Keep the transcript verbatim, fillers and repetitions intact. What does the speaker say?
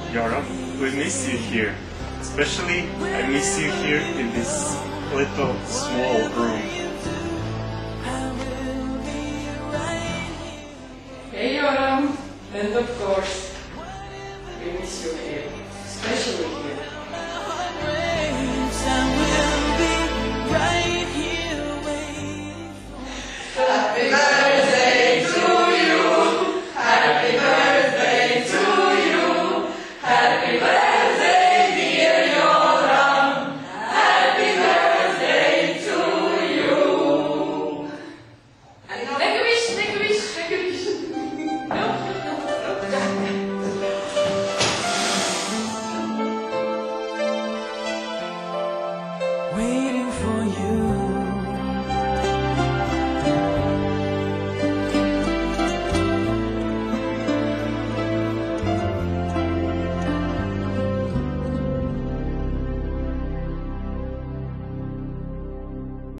YORAM, we miss you here. Especially, I miss you here in this little small room. Hey YORAM, and of course, we miss you here, especially here. Happy